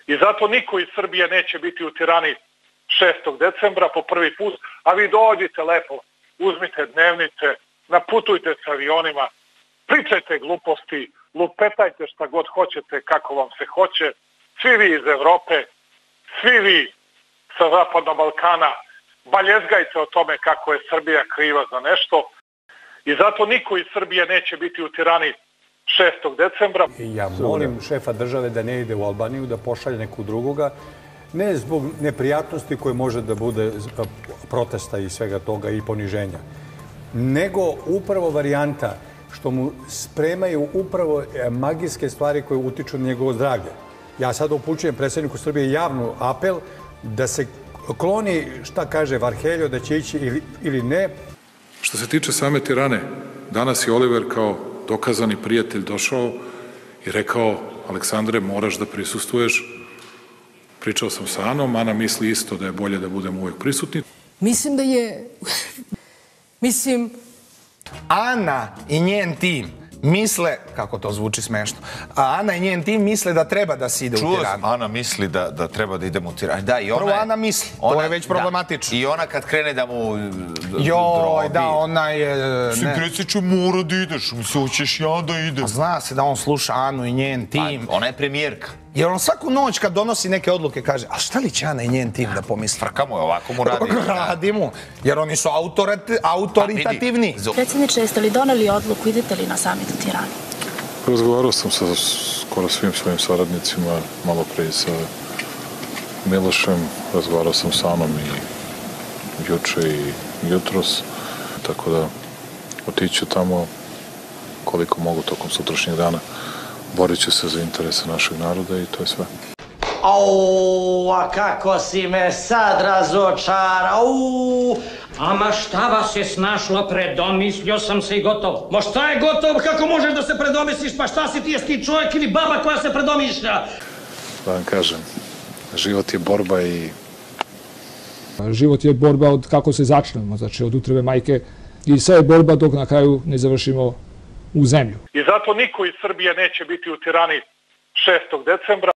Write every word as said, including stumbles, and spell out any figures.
I zato niko iz Srbije neće biti u tirani šestog decembra po prvi put, a vi dođite lepo, uzmite dnevnice, naputujte se avionima, pričajte gluposti, lupetajte šta god hoćete, kako vam se hoće, svi vi iz Evrope, svi vi sa Zapadnog Balkana, baljezgajte o tome kako je Srbija kriva za nešto i zato niko iz Srbije neće biti u tirani šestog decembra. Ja molim šefa države da ne ide u Albaniju, da pošalje neku drugoga, ne zbog neprijatnosti koje može da bude protesta i svega toga i poniženja, nego upravo varijanta što mu spremaju upravo magijske stvari koje utiču na njegovo zdravlje. Ja sad upućujem predsjedniku Srbije javnu apel da se kloni šta kaže Varheljo, da će ići ili, ili ne. Što se tiče same Tirane, danas je Oliver kao dokazani prijatelj došao i rekao: Aleksandre, moraš da prisustvuješ. Pričao sam sa Anom, Ana misli isto da je bolje da budemo uvijek prisutni. Mislim da je... Mislim... Ana i njen tim misle, kako to zvuči smešno, a Ana i njen tim misle da treba da se ide u Tiranu. Čuo sam, Ana misli da, da treba da idemo u Tiranu. Da, i ona Prvo Ana misli, ona, to je već problematično. Da, i ona kad krene da mu drobi. Joj, da, ona je... Mislim, predsjeću, mora da ideš, mislim, hoćeš ja da idem. Zna se da on sluša Anu i njen tim. A, ona je premijerka. Jer on svaku noć kad donosi neke odluke kaže: a šta li će Ana i njen tim da pomisli? Frka mu je, ovako mu radi. Radi mu, jer oni su autoritativni. Predsjedniče, jeste li doneli odluku, idete li na samit u Tirani? Razgovarao sam sa skoro svim svojim saradnicima, malo pre sa Milošem, razgovarao sam sa Anom i juče i jutros, tako da otiću tamo koliko mogu tokom sutrašnjeg dana. Borit ću se za interese našeg naroda i to je sve. Au, a kako si me sad razočarao. Ama šta vas je snašlo, predomislio sam se i gotov. Ma šta je gotov, kako možeš da se predomisliš, pa šta si ti, jesi ti čovjek ili baba koja se predomišlja? Da vam kažem, život je borba i... Život je borba od kako se začnemo, znači od utrebe majke i sve je borba dok na kraju ne završimo u zemlju. I zato niko iz Srbije neće biti u tirani šestog decembra.